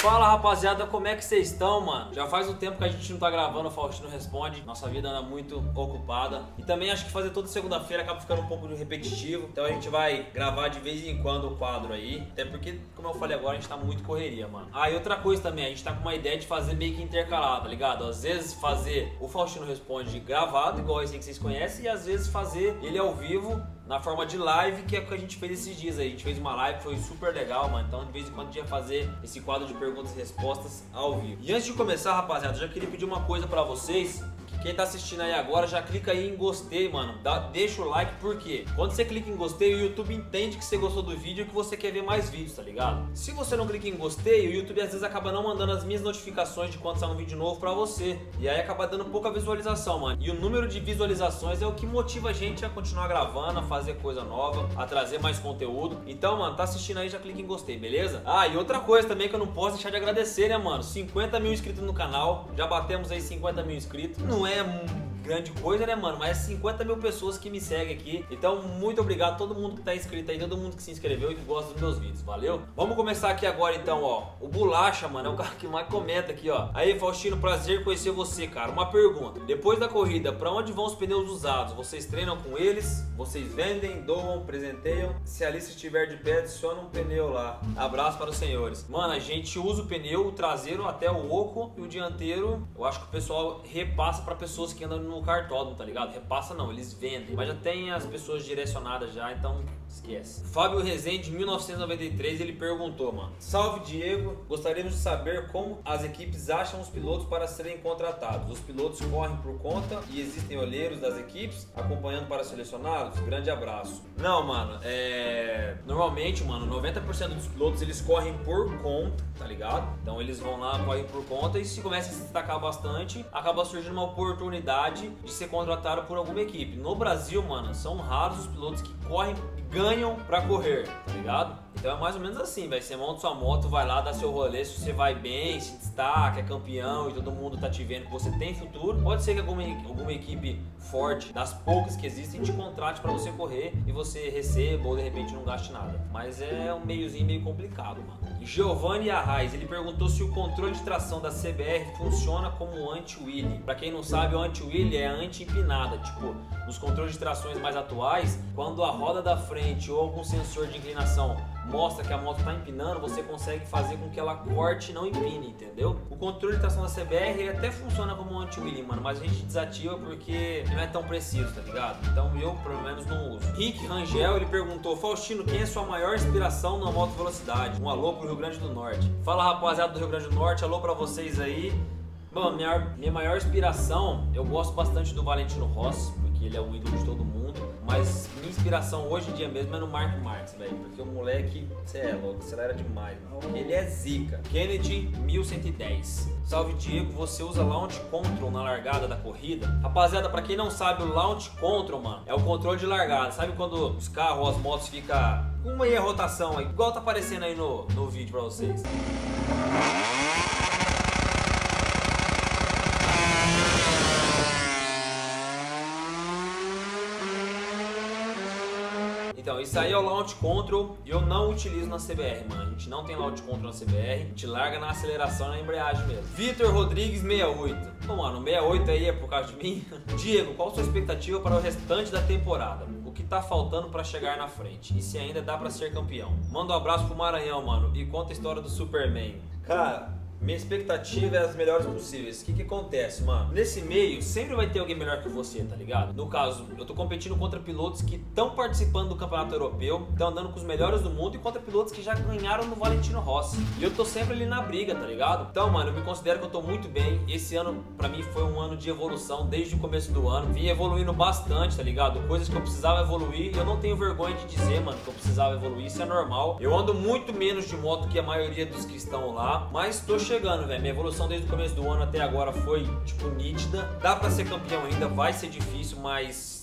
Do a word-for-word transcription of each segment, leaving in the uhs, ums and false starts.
Fala rapaziada, como é que vocês estão, mano? Já faz um tempo que a gente não tá gravando o Faustino Responde. Nossa vida anda muito ocupada. E também acho que fazer toda segunda-feira acaba ficando um pouco repetitivo. Então a gente vai gravar de vez em quando o quadro aí. Até porque, como eu falei agora, a gente tá muito correria, mano. Ah, e outra coisa também, a gente tá com uma ideia de fazer meio que intercalado, tá ligado? Às vezes fazer o Faustino Responde gravado, igual esse aí que vocês conhecem, e às vezes fazer ele ao vivo na forma de live, que é o que a gente fez esses dias aí. A gente fez uma live, foi super legal, mano. Então de vez em quando a gente ia fazer esse quadro de perguntas e respostas ao vivo. E antes de começar, rapaziada, eu já queria pedir uma coisa pra vocês. Quem tá assistindo aí agora, já clica aí em gostei, mano. Dá, deixa o like, porque quando você clica em gostei, o YouTube entende que você gostou do vídeo e que você quer ver mais vídeos, tá ligado? Se você não clica em gostei, o YouTube às vezes acaba não mandando as minhas notificações de quando sai um vídeo novo pra você. E aí acaba dando pouca visualização, mano. E o número de visualizações é o que motiva a gente a continuar gravando, a fazer coisa nova, a trazer mais conteúdo. Então, mano, tá assistindo aí, já clica em gostei, beleza? Ah, e outra coisa também que eu não posso deixar de agradecer, né, mano? cinquenta mil inscritos no canal. Já batemos aí cinquenta mil inscritos. Não é é grande coisa, né, mano? Mas é cinquenta mil pessoas que me seguem aqui. Então, muito obrigado a todo mundo que tá inscrito aí, todo mundo que se inscreveu e que gosta dos meus vídeos, valeu? Vamos começar aqui agora, então, ó. O Bolacha, mano, é o cara que mais comenta aqui, ó. Aí, Faustino, prazer conhecer você, cara. Uma pergunta. Depois da corrida, pra onde vão os pneus usados? Vocês treinam com eles? Vocês vendem, doam, presenteiam? Se a lista estiver de pé, adiciona um pneu lá. Abraço para os senhores. Mano, a gente usa o pneu, o traseiro até o oco, e o dianteiro, eu acho que o pessoal repassa pra pessoas que andam no cartódromo, tá ligado? Repassa não, eles vendem. Mas já tem as pessoas direcionadas já, então esquece. Fábio Rezende, mil novecentos e noventa e três, ele perguntou, mano. Salve, Diego. Gostaríamos de saber como as equipes acham os pilotos para serem contratados. Os pilotos correm por conta e existem olheiros das equipes acompanhando para selecionados? Grande abraço. Não, mano, é... Normalmente, mano, noventa por cento dos pilotos, eles correm por conta, tá ligado? Então eles vão lá, correm por conta, e se começa a se destacar bastante, acaba surgindo uma oportunidade de ser contratado por alguma equipe. No Brasil, mano, são raros os pilotos que correm e ganham pra correr, tá ligado? Então é mais ou menos assim, velho. Você monta sua moto, vai lá, dá seu rolê. Se você vai bem, se destaca, é campeão e todo mundo tá te vendo que você tem futuro, pode ser que alguma, alguma equipe forte, das poucas que existem, te contrate pra você correr e você receba ou de repente não gaste nada. Mas é um meiozinho meio complicado, mano. Giovanni Arraes, ele perguntou se o controle de tração da C B R funciona como anti-wheelie. Pra quem não sabe, o anti-wheelie é anti-empinada. Tipo, nos controles de trações mais atuais, quando a roda da frente ou algum sensor de inclinação mostra que a moto tá empinando, você consegue fazer com que ela corte e não empine, entendeu? O controle de tração da C B R ele até funciona como um anti-wheelie, mano, mas a gente desativa porque não é tão preciso, tá ligado? Então eu, pelo menos, não uso. Rick Rangel, ele perguntou: Faustino, quem é sua maior inspiração na moto velocidade? Um alô pro Rio Grande do Norte. Fala, rapaziada do Rio Grande do Norte, alô pra vocês aí. Bom, minha, minha maior inspiração, eu gosto bastante do Valentino Rossi, porque ele é o ídolo de todo mundo. Mas minha inspiração hoje em dia mesmo é no Marco Marques, velho. Porque o moleque, cê é louco, acelera demais, mano. Ele é zica. Kennedy mil cento e dez. Salve, Diego, você usa Launch Control na largada da corrida? Rapaziada, pra quem não sabe, o Launch Control, mano, é o controle de largada. Sabe quando os carros, as motos ficam com uma rotação aí, igual tá aparecendo aí no, no vídeo pra vocês. Então, isso aí é o Launch Control e eu não utilizo na C B R, mano. A gente não tem Launch Control na C B R, a gente larga na aceleração e na embreagem mesmo. Vitor Rodrigues sessenta e oito. Pô, mano, sessenta e oito aí é por causa de mim? Diego, qual a sua expectativa para o restante da temporada? O que tá faltando para chegar na frente? E se ainda dá para ser campeão? Manda um abraço pro Maranhão, mano, e conta a história do Superman. Cara, minha expectativa é as melhores possíveis. O que que acontece, mano? Nesse meio, sempre vai ter alguém melhor que você, tá ligado? No caso, eu tô competindo contra pilotos que estão participando do campeonato europeu, estão andando com os melhores do mundo, e contra pilotos que já ganharam no Valentino Rossi. E eu tô sempre ali na briga, tá ligado? Então, mano, eu me considero que eu tô muito bem. Esse ano, pra mim, foi um ano de evolução desde o começo do ano. Vim evoluindo bastante, tá ligado? Coisas que eu precisava evoluir, e eu não tenho vergonha de dizer, mano, que eu precisava evoluir. Isso é normal. Eu ando muito menos de moto que a maioria dos que estão lá, mas tô chegando chegando, velho. Minha evolução desde o começo do ano até agora foi, tipo, nítida. Dá pra ser campeão ainda, vai ser difícil, mas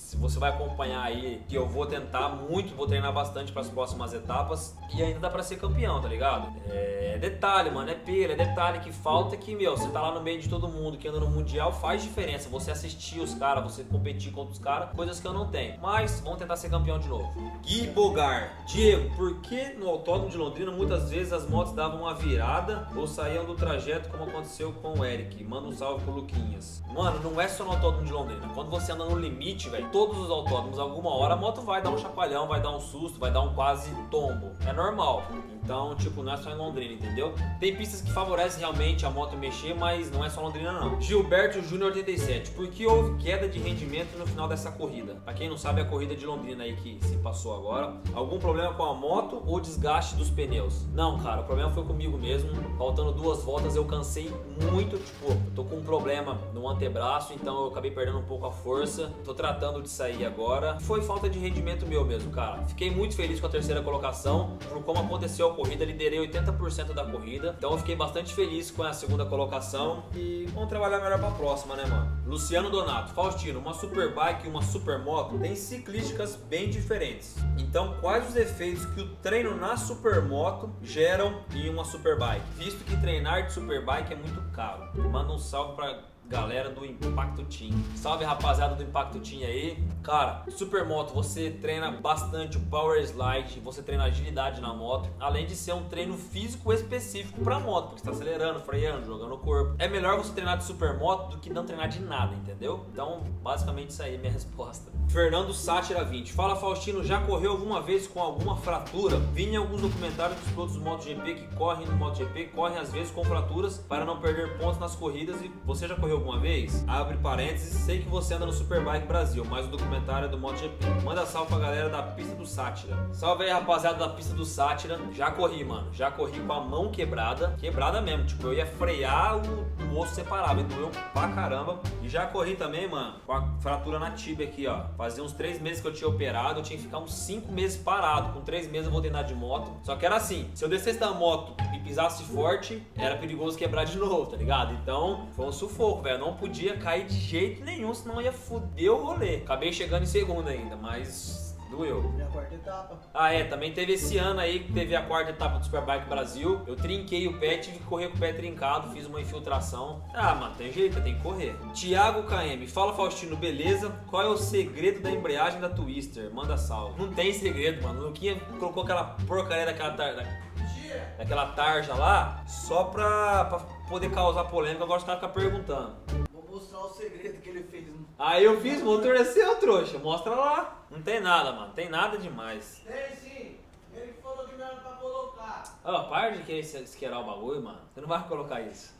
se você vai acompanhar aí, que eu vou tentar muito, vou treinar bastante para as próximas etapas e ainda dá para ser campeão, tá ligado? É detalhe, mano, é pelo, é detalhe que falta que, meu, você tá lá no meio de todo mundo que anda no Mundial, faz diferença você assistir os caras, você competir contra os caras, coisas que eu não tenho. Mas vamos tentar ser campeão de novo. Gui Bogar, Diego, por que no Autódromo de Londrina muitas vezes as motos davam uma virada ou saíam do trajeto como aconteceu com o Eric? Manda um salve pro Luquinhas. Mano, não é só no Autódromo de Londrina. Quando você anda no limite, velho, todos os autódromos, alguma hora a moto vai dar um chacoalhão, vai dar um susto, vai dar um quase tombo. É normal. Então, tipo, não é só em Londrina, entendeu? Tem pistas que favorecem realmente a moto mexer, mas não é só Londrina, não. Gilberto Júnior oitenta e sete. Por que houve queda de rendimento no final dessa corrida? Pra quem não sabe, a corrida de Londrina aí que se passou agora. Algum problema com a moto ou desgaste dos pneus? Não, cara, o problema foi comigo mesmo. Faltando duas voltas, eu cansei muito. Tipo, eu tô com um problema no antebraço, então eu acabei perdendo um pouco a força. Tô tratando de sair agora. Foi falta de rendimento meu mesmo, cara. Fiquei muito feliz com a terceira colocação. Por como aconteceu a corrida, liderei oitenta por cento da corrida. Então eu fiquei bastante feliz com a segunda colocação. E vamos trabalhar melhor pra próxima, né, mano? Luciano Donato. Faustino, uma superbike e uma supermoto têm ciclísticas bem diferentes. Então, quais os efeitos que o treino na supermoto geram em uma superbike? Visto que treinar de superbike é muito caro. Manda um salve pra galera do Impacto Team. Salve, rapaziada do Impacto Team aí. Cara, supermoto, você treina bastante o power slide, você treina agilidade na moto, além de ser um treino físico específico pra moto, porque você tá acelerando, freando, jogando o corpo. É melhor você treinar de supermoto do que não treinar de nada, entendeu? Então, basicamente isso aí é minha resposta. Fernando Sátira vinte. Fala, Faustino, já correu alguma vez com alguma fratura? Vi em alguns documentários dos pilotos do MotoGP que correm no MotoGP, correm às vezes com fraturas para não perder pontos nas corridas. E você já correu alguma vez? Abre parênteses, sei que você anda no Superbike Brasil, mas o documentário é do MotoGP. Manda salve pra galera da pista do Sátira. Salve aí, rapaziada da pista do Sátira. Já corri, mano, já corri com a mão quebrada, quebrada mesmo, tipo, eu ia frear, o, o osso separava, e doeu pra caramba. E já corri também, mano, com a fratura na tíbia aqui, ó. Fazia uns três meses que eu tinha operado, eu tinha que ficar uns cinco meses parado. Com três meses eu voltei a andar de moto. Só que era assim, se eu descesse da moto e pisasse forte, era perigoso quebrar de novo, tá ligado? Então, foi um sufoco, velho. Eu não podia cair de jeito nenhum, senão ia foder o rolê. Acabei chegando em segundo ainda, mas doeu. E a quarta etapa. Ah, é, também teve esse ano aí que teve a quarta etapa do Superbike Brasil. Eu trinquei o pé, tive que correr com o pé trincado, fiz uma infiltração. Ah, mano, tem jeito, tem que correr. Thiago K M, fala, Faustino, beleza? Qual é o segredo da embreagem da Twister? Manda salve. Não tem segredo, mano. O Luquinha colocou aquela porcaria daquela tarja, daquela tarja lá só pra, pra poder causar polêmica. Agora os caras ficam perguntando. Vou mostrar o segredo que ele fez. Aí eu fiz, o motor é seu, trouxa. Mostra lá. Não tem nada, mano. Tem nada demais. Tem sim. Ele falou que não era pra colocar. Ó, oh, para de querer esquerar o bagulho, mano. Você não vai colocar isso.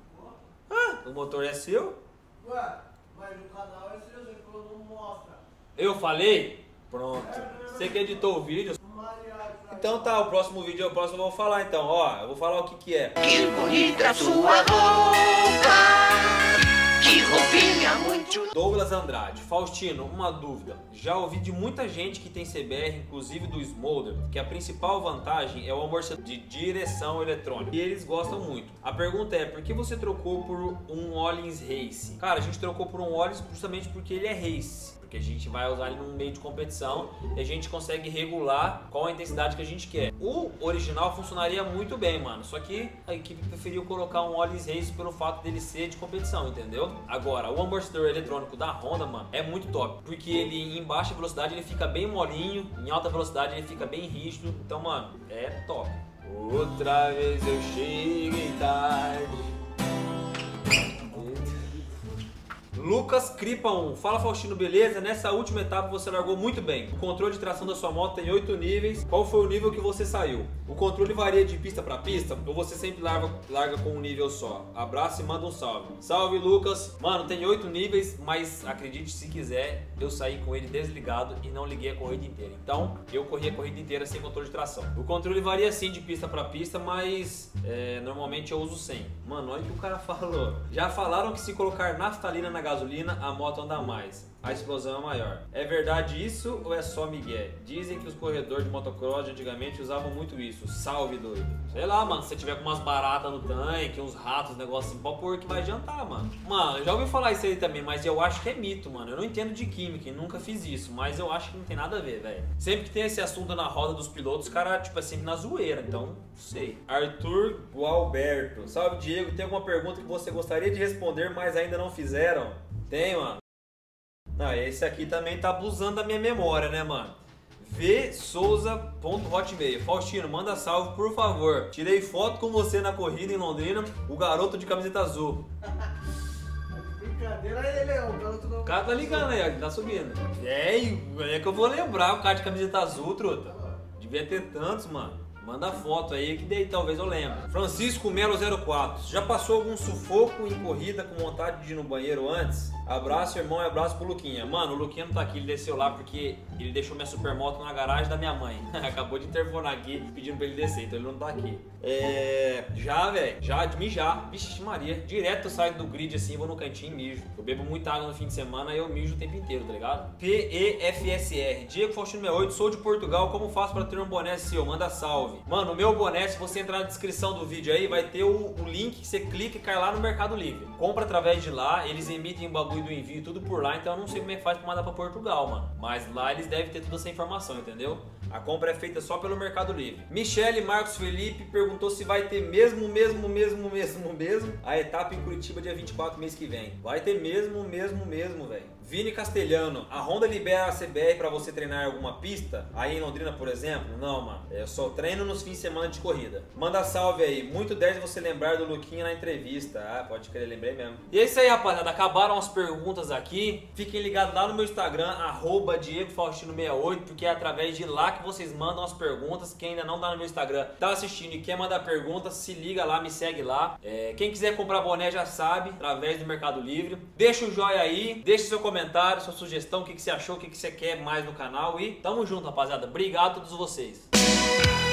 Ah, o motor é seu? Ué, mas o canal é seu, você falou não mostra. Eu falei? Pronto. Você que editou o vídeo. Então tá, o próximo vídeo, o próximo eu vou falar então. Ó, eu vou falar o que que é. Que bonita sua roupa, que roupinha muito... Douglas Andrade. Faustino, uma dúvida. Já ouvi de muita gente que tem C B R, inclusive do Smolder, que a principal vantagem é o amortecedor de direção eletrônica. E eles gostam muito. A pergunta é, por que você trocou por um Öhlins Race? Cara, a gente trocou por um Öhlins justamente porque ele é Race. Porque a gente vai usar ele num meio de competição e a gente consegue regular qual a intensidade que a gente quer. O original funcionaria muito bem, mano. Só que a equipe preferiu colocar um Öhlins Race pelo fato dele ser de competição, entendeu? Agora, o amortecedor eletrônico da Honda, mano, é muito top. Porque ele em baixa velocidade ele fica bem molinho, em alta velocidade ele fica bem rígido. Então, mano, é top. Outra vez eu cheguei tarde. Lucas Cripa um. Fala, Faustino, beleza? Nessa última etapa você largou muito bem. O controle de tração da sua moto tem oito níveis. Qual foi o nível que você saiu? O controle varia de pista para pista ou você sempre larga, larga com um nível só? Abraço e manda um salve. Salve, Lucas. Mano, tem oito níveis, mas acredite se quiser, eu saí com ele desligado e não liguei a corrida inteira. Então, eu corri a corrida inteira sem controle de tração. O controle varia sim de pista para pista, mas é, normalmente eu uso sem. Mano, olha o que o cara falou. Já falaram que se colocar naftalina na gasolina gasolina, a moto anda mais. A explosão é maior. É verdade isso ou é só migué? Dizem que os corredores de motocross de antigamente usavam muito isso. Salve, doido. Sei lá, mano, se você tiver com umas baratas no tanque, uns ratos, um negócio assim, pode pôr que vai adiantar, mano. Mano, eu já ouvi falar isso aí também, mas eu acho que é mito, mano. Eu não entendo de química e nunca fiz isso, mas eu acho que não tem nada a ver, velho. Sempre que tem esse assunto na roda dos pilotos, os caras, tipo, é sempre na zoeira, então, não sei. Arthur Gualberto. Salve, Diego. Tem alguma pergunta que você gostaria de responder, mas ainda não fizeram? Tem, mano. Não, esse aqui também tá abusando da minha memória, né, mano? v souza ponto hotmail. Faustino, manda salve, por favor. Tirei foto com você na corrida em Londrina, o garoto de camiseta azul. Brincadeira aí, Leão. O garoto não... O cara tá ligando aí, ó, tá subindo. É, é que eu vou lembrar o cara de camiseta azul, truta. Devia ter tantos, mano. Manda foto aí que daí talvez eu lembre. Francisco Melo zero quatro. Já passou algum sufoco em corrida com vontade de ir no banheiro antes? Abraço, irmão, e abraço pro Luquinha. Mano, o Luquinha não tá aqui, ele desceu lá porque ele deixou minha supermoto na garagem da minha mãe. Acabou de interfonar aqui pedindo pra ele descer, então ele não tá aqui. É... Já, velho, já de mijar. Vixe Maria, direto eu saio do grid assim, vou no cantinho e mijo. Eu bebo muita água no fim de semana e eu mijo o tempo inteiro, tá ligado? P E F S R. Diego Faustino sessenta e oito, sou de Portugal, como faço pra ter um boné seu? Manda salve. Mano, o meu boné, se você entrar na descrição do vídeo aí, vai ter o, o link que você clica e cai lá no Mercado Livre. Compra através de lá, eles emitem o bagulho do envio tudo por lá, então eu não sei como é que faz pra mandar pra Portugal, mano. Mas lá eles devem ter toda essa informação, entendeu? A compra é feita só pelo Mercado Livre. Michele Marcos Felipe perguntou se vai ter mesmo, mesmo, mesmo, mesmo, mesmo a etapa em Curitiba dia vinte e quatro, mês que vem. Vai ter mesmo, mesmo, mesmo, velho. Vini Castelhano, a Honda libera a C B R pra você treinar em alguma pista? Aí em Londrina, por exemplo? Não, mano. Eu só treino nos fins de semana de corrida. Manda salve aí. Muito dez você lembrar do Luquinha na entrevista. Ah, pode crer, lembrei mesmo. E é isso aí, rapaziada. Acabaram as perguntas aqui. Fiquem ligados lá no meu Instagram, arroba Diego Faustino sessenta e oito, porque é através de lá que vocês mandam as perguntas. Quem ainda não tá no meu Instagram, tá assistindo e quer mandar perguntas, se liga lá, me segue lá. É, quem quiser comprar boné já sabe, através do Mercado Livre. Deixa o joinha aí, deixa seu comentário. Comentário, sua sugestão, o que, que você achou, o que, que você quer mais no canal e tamo junto, rapaziada. Obrigado a todos vocês.